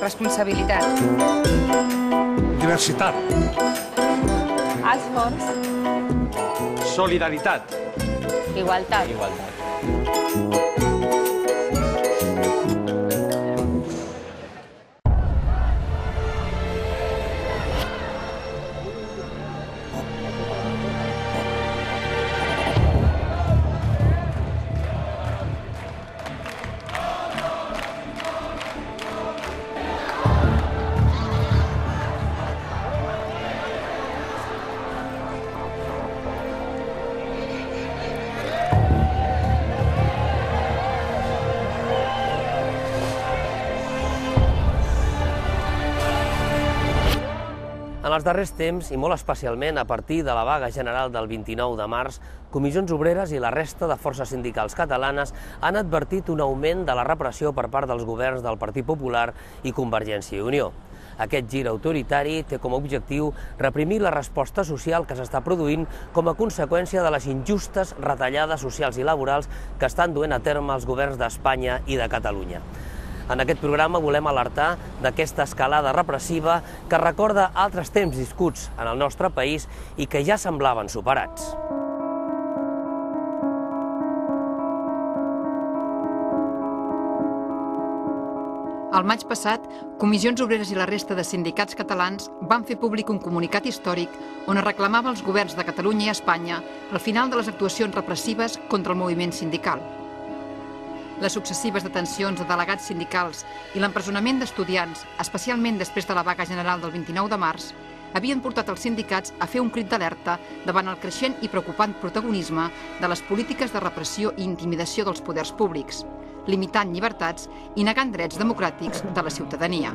responsabilitat. Diversitat. Esforç. Solidaritat. Igualtat. En els darrers temps, i molt especialment a partir de la vaga general del 29 de març, Comissions Obreres i la resta de forces sindicals catalanes han advertit un augment de la repressió per part dels governs del Partit Popular i Convergència i Unió. Aquest gir autoritari té com a objectiu reprimir la resposta social que s'està produint com a conseqüència de les injustes retallades socials i laborals que estan duent a terme els governs d'Espanya i de Catalunya. En aquest programa volem alertar d'aquesta escalada repressiva que recorda altres temps viscuts en el nostre país i que ja semblaven superats. El maig passat, Comissions Obreres i la resta de sindicats catalans van fer públic un comunicat històric on es reclamava als governs de Catalunya i Espanya el final de les actuacions repressives contra el moviment sindical. Les successives detencions de delegats sindicals i l'empresonament d'estudiants, especialment després de la vaga general del 29 de març, havien portat els sindicats a fer un crit d'alerta davant el creixent i preocupant protagonisme de les polítiques de repressió i intimidació dels poders públics, limitant llibertats i negant drets democràtics de la ciutadania.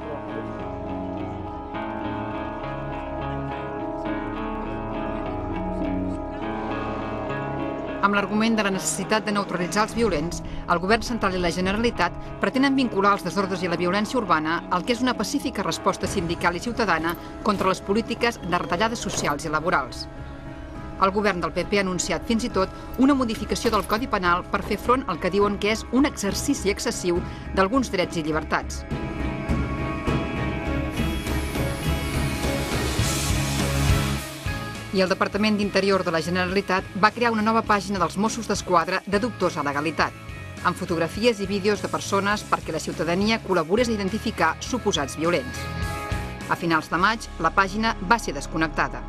Amb l'argument de la necessitat de neutralitzar els violents, el Govern central i la Generalitat pretenen vincular els desordres i la violència urbana al que és una pacífica resposta sindical i ciutadana contra les polítiques de retallades socials i laborals. El govern del PP ha anunciat fins i tot una modificació del Codi Penal per fer front al que diuen que és un exercici excessiu d'alguns drets i llibertats. I el Departament d'Interior de la Generalitat va crear una nova pàgina dels Mossos d'Esquadra de dubtosa legalitat, amb fotografies i vídeos de persones perquè la ciutadania col·laborés a identificar suposats violents. A finals de maig, la pàgina va ser desconnectada.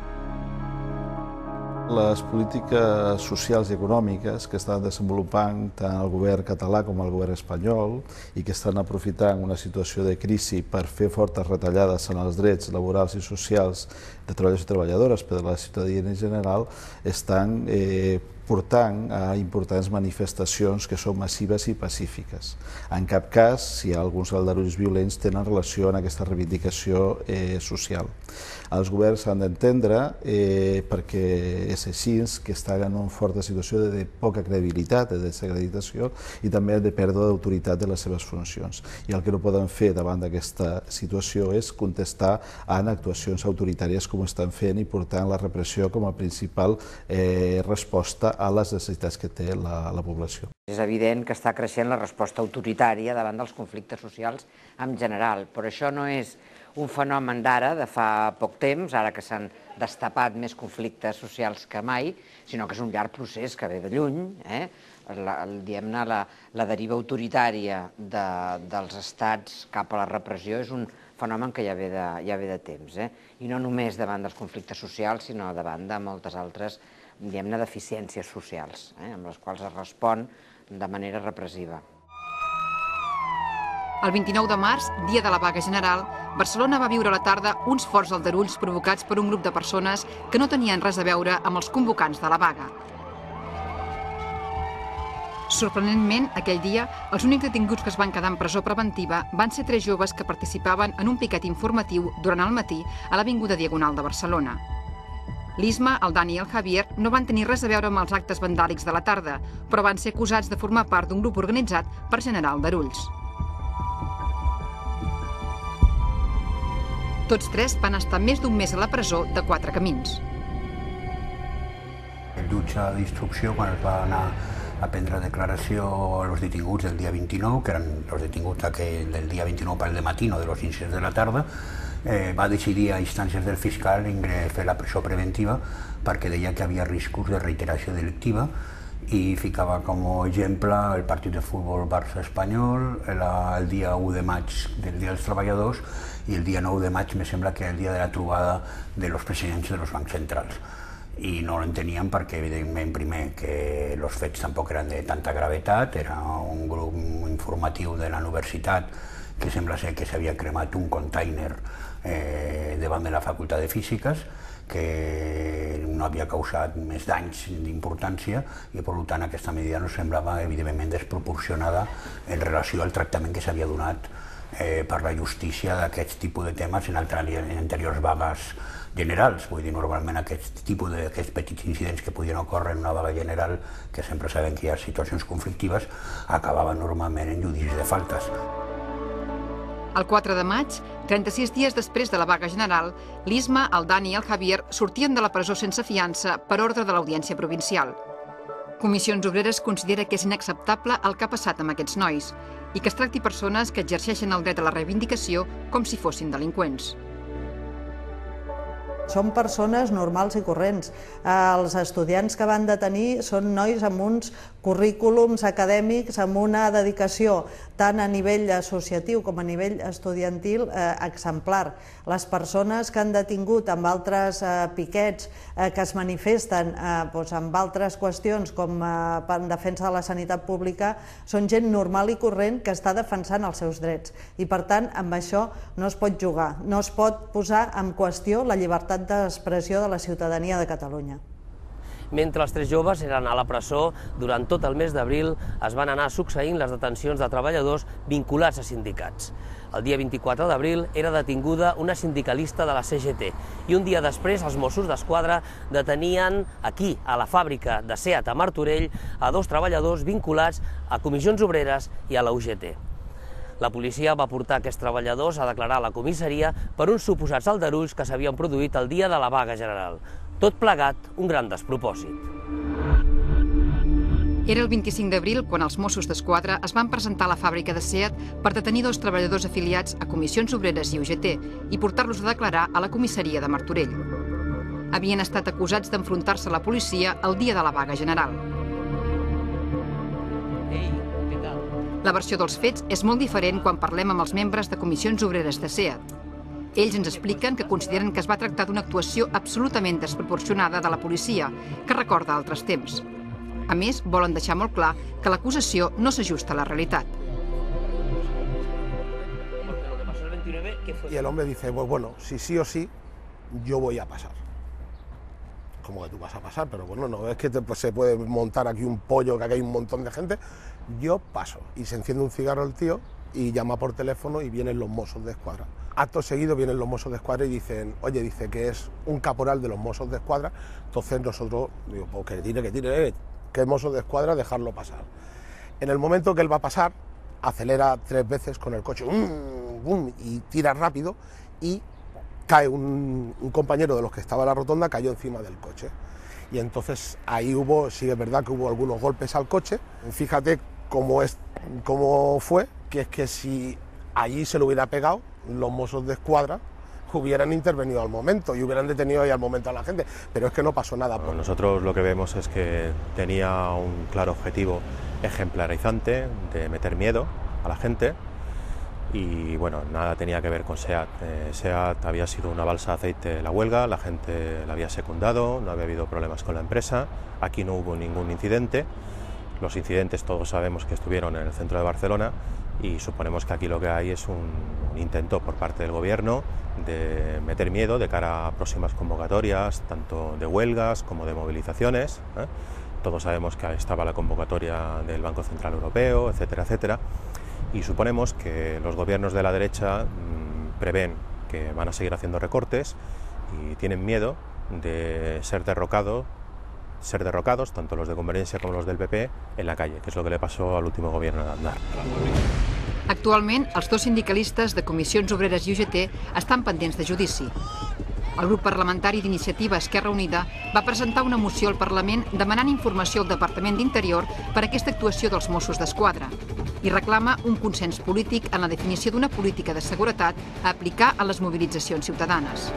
Les polítiques socials i econòmiques que estan desenvolupant tant el govern català com el govern espanyol i que estan aprofitant una situació de crisi per fer fortes retallades en els drets laborals i socials de treballadors i treballadores per a la ciutadania en general estan portant a importants manifestacions que són massives i pacífiques. En cap cas, si hi ha alguns aldarulls violents, tenen relació amb aquesta reivindicació social. Els governs s'han d'entendre perquè és així que estan en una forta situació de poca credibilitat, de desacreditació i també de pèrdua d'autoritat de les seves funcions. I el que no poden fer davant d'aquesta situació és contestar en actuacions autoritàries com estan fent i portant la repressió com a principal resposta a les necessitats que té la població. És evident que està creixent la resposta autoritària davant dels conflictes socials en general, però això no és un fenomen d'ara, de fa poc temps, ara que s'han destapat més conflictes socials que mai, sinó que és un llarg procés que ve de lluny. Diguem-ne, la deriva autoritària dels estats cap a la repressió és un fenomen que ja ve de temps, i no només davant dels conflictes socials, sinó davant de moltes altres, diguem-ne, deficiències socials, amb les quals es respon de manera repressiva. El 29 de març, dia de la vaga general, Barcelona va viure a la tarda uns forts aldarulls provocats per un grup de persones que no tenien res a veure amb els convocants de la vaga. Sorprenentment, aquell dia, els únics detinguts que es van quedar en presó preventiva van ser 3 joves que participaven en un piquet informatiu durant el matí a l'Avinguda Diagonal de Barcelona. L'Isma, el Dani i el Javier no van tenir res a veure amb els actes vandàlics de la tarda, però van ser acusats de formar part d'un grup organitzat per generar aldarulls. Tots 3 van estar més d'un mes a la presó de 4 camins. El jutge d'instrucció, quan es va anar a prendre declaració a los detinguts del dia 29, que eren els detinguts del dia 29 pel dematí, no de los 6 de la tarda. Va decidir a instàncies del fiscal fer la presó preventiva perquè deia que hi havia riscos de reiteració delictiva i ficava com a exemple el partit de futbol Barça-Espanyol el dia 1 de maig del Dia dels Treballadors i el dia 9 de maig me sembla que el dia de la trobada de los presidents de los bancs centrals. I no l'enteníem perquè, evidentment, primer, que els fets tampoc eren de tanta gravetat, era un grup informatiu de la universitat que sembla ser que s'havia cremat un container davant de la Facultat de Físiques, que no havia causat més danys d'importància i, per tant, aquesta medida no semblava, evidentment, desproporcionada en relació al tractament que s'havia donat per la justícia d'aquest tipus de temes en anteriors vagues generals. Vull dir, normalment aquests petits incidents que podien ocórrer en una vaga general, que sempre sabem que hi ha situacions conflictives, acabaven normalment en judicis de faltes. El 4 de maig, 36 dies després de la vaga general, l'Isma, el Dani i el Javier sortien de la presó sense fiança per ordre de l'Audiència Provincial. Comissions Obreres considera que és inacceptable el que ha passat amb aquests nois i que es tracti persones que exerceixen el dret a la reivindicació com si fossin delinqüents. Són persones normals i corrents. Els estudiants que van detenir són nois amb uns currículums acadèmics, amb una dedicació tant a nivell associatiu com a nivell estudiantil exemplar. Les persones que han detingut amb altres piquets que es manifesten amb altres qüestions com en defensa de la sanitat pública són gent normal i corrent que està defensant els seus drets. I per tant, amb això no es pot jugar, no es pot posar en qüestió la llibertat d'expressió de la ciutadania de Catalunya. Mentre els tres joves eren a la presó, durant tot el mes d'abril es van anar succeint les detencions de treballadors vinculats a sindicats. El dia 24 d'abril era detinguda una sindicalista de la CGT i un dia després els Mossos d'Esquadra detenien aquí, a la fàbrica de SEAT a Martorell, a dos treballadors vinculats a Comissions Obreres i a la UGT. La policia va portar aquests treballadors a declarar a la comissaria per uns suposats aldarulls que s'havien produït el dia de la vaga general. Tot plegat, un gran despropòsit. Era el 25 d'abril quan els Mossos d'Esquadra es van presentar a la fàbrica de SEAT per detenir dos treballadors afiliats a Comissions Obreres i UGT i portar-los a declarar a la comissaria de Martorell. Havien estat acusats d'enfrontar-se a la policia el dia de la vaga general. La versió dels fets és molt diferent quan parlem amb els membres de Comissions Obreres de SEAT. Ells ens expliquen que consideren que es va tractar d'una actuació absolutament desproporcionada de la policia, que recorda altres temps. A més, volen deixar molt clar que l'acusació no s'ajusta a la realitat. Y el hombre dice, pues bueno, si sí o sí, yo voy a pasar. ¿Cómo que tú vas a pasar? Pero bueno, no es que se puede montar aquí un pollo, que aquí hay un montón de gente. Yo paso. Y se enciende un cigarro el tío y llama por teléfono y vienen los Mossos de Escuadra. Acto seguido vienen los Mossos de Escuadra y dicen, oye, dice que es un caporal de los Mossos de Escuadra. Entonces nosotros, digo, pues que tire, que es Mossos de Escuadra, dejarlo pasar. En el momento que él va a pasar, acelera 3 veces con el coche, y tira rápido y cae un compañero de los que estaba en la rotonda, cayó encima del coche. Y entonces ahí sí es verdad que hubo algunos golpes al coche. Fíjate cómo fue, que es que si allí se lo hubiera pegado, los Mossos de Escuadra hubieran intervenido al momento y hubieran detenido ahí al momento a la gente, pero es que no pasó nada. Nosotros lo que vemos es que tenía un claro objetivo ejemplarizante de meter miedo a la gente y bueno, nada tenía que ver con SEAT. SEAT había sido una balsa de aceite de la huelga, la gente la había secundado, no había habido problemas con la empresa, aquí no hubo ningún incidente. Los incidentes todos sabemos que estuvieron en el centro de Barcelona y suponemos que aquí lo que hay es un intento por parte del gobierno de meter miedo de cara a próximas convocatorias, tanto de huelgas como de movilizaciones. Todos sabemos que estaba la convocatoria del Banco Central Europeo, etcétera, etcétera. Y suponemos que los gobiernos de la derecha prevén que van a seguir haciendo recortes y tienen miedo de ser derrocados, tanto los de Convergència como los del PP, en la calle, que es lo que le pasó al último gobierno de Aznar. Actualment, els dos sindicalistes de Comissions Obreres i UGT estan pendents de judici. El grup parlamentari d'Iniciativa Esquerra Unida va presentar una moció al Parlament demanant informació al Departament d'Interior per aquesta actuació dels Mossos d'Esquadra i reclama un consens polític en la definició d'una política de seguretat a aplicar a les mobilitzacions ciutadanes.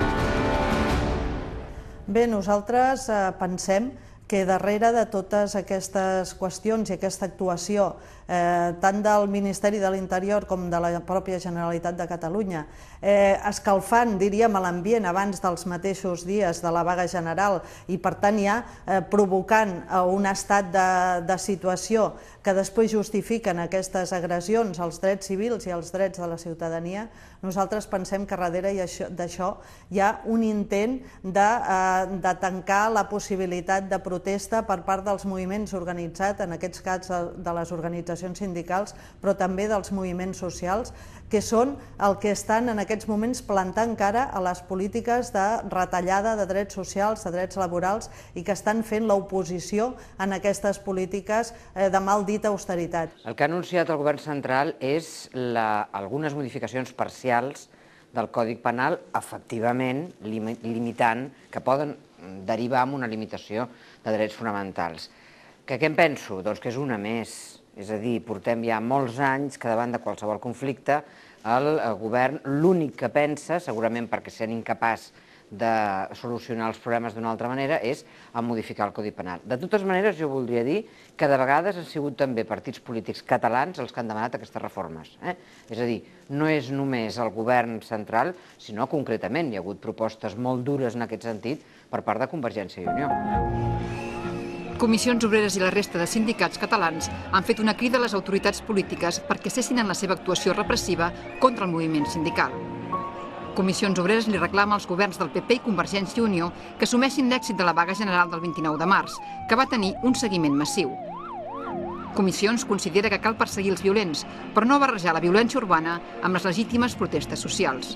Bé, nosaltres pensem que darrere de totes aquestes qüestions i aquesta actuació, tant del Ministeri de l'Interior com de la pròpia Generalitat de Catalunya, escalfant, diríem, l'ambient abans dels mateixos dies de la vaga general i, per tant, ja provocant un estat de situació que després justifiquen aquestes agressions als drets civils i als drets de la ciutadania, nosaltres pensem que darrere d'això hi ha un intent de tancar la possibilitat de protesta per part dels moviments organitzats, en aquests casos de les organitzacions sindicals, però també dels moviments socials, que són el que estan en aquests moments plantant cara a les polítiques de retallada de drets socials, de drets laborals, i que estan fent l'oposició en aquestes polítiques de mal dit austeritat. El que ha anunciat el govern central és algunes modificacions parcials del Codi Penal, efectivament limitant, que poden derivar en una limitació de drets fonamentals. Què en penso? Doncs que és una més. És a dir, portem ja molts anys que davant de qualsevol conflicte el govern l'únic que pensa, segurament perquè sent incapaç de solucionar els problemes d'una altra manera, és a modificar el Codi Penal. De totes maneres, jo voldria dir que de vegades han sigut també partits polítics catalans els que han demanat aquestes reformes. És a dir, no és només el govern central, sinó concretament hi ha hagut propostes molt dures en aquest sentit per part de Convergència i Unió. Comissions Obreres i la resta de sindicats catalans han fet una crida a les autoritats polítiques perquè cessin en la seva actuació repressiva contra el moviment sindical. Comissions Obreres li reclama als governs del PP i Convergència i Unió que assumeixin l'èxit de la vaga general del 29 de març, que va tenir un seguiment massiu. Comissions considera que cal perseguir els violents, però no barrejar la violència urbana amb les legítimes protestes socials.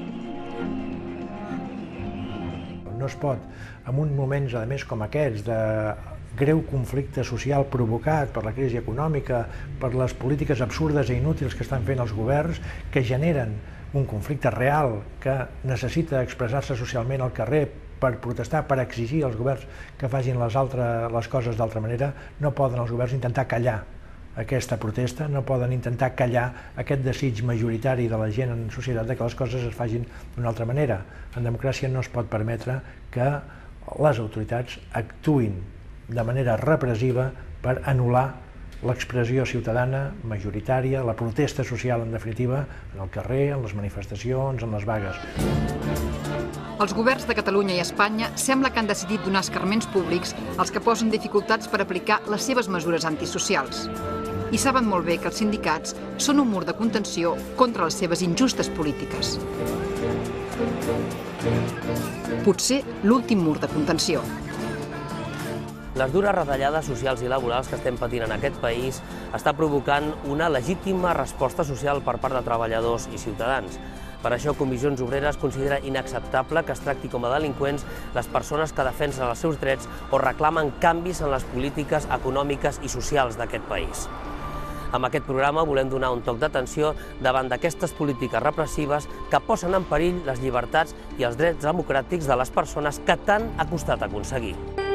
No es pot, en uns moments, a més, com aquests, de greu conflicte social provocat per la crisi econòmica, per les polítiques absurdes i inútils que estan fent els governs, que generen un conflicte real que necessita expressar-se socialment al carrer per protestar, per exigir als governs que facin les coses d'altra manera. No poden els governs intentar callar aquesta protesta, no poden intentar callar aquest desig majoritari de la gent en societat de que les coses es facin d'una altra manera. En democràcia no es pot permetre que les autoritats actuïn de manera repressiva per anul·lar l'expressió ciutadana majoritària, la protesta social, en definitiva, en el carrer, en les manifestacions, en les vagues. Els governs de Catalunya i Espanya sembla que han decidit donar escarments públics als que posen dificultats per aplicar les seves mesures antisocials. I saben molt bé que els sindicats són un mur de contenció contra les seves injustes polítiques. Potser l'últim mur de contenció. Les dures retallades socials i laborals que estem patint en aquest país està provocant una legítima resposta social per part de treballadors i ciutadans. Per això, Comissions Obreres considera inacceptable que es tracti com a delinqüents les persones que defensen els seus drets o reclamen canvis en les polítiques econòmiques i socials d'aquest país. Amb aquest programa volem donar un toc d'atenció davant d'aquestes polítiques repressives que posen en perill les llibertats i els drets democràtics de les persones que tant ha costat aconseguir.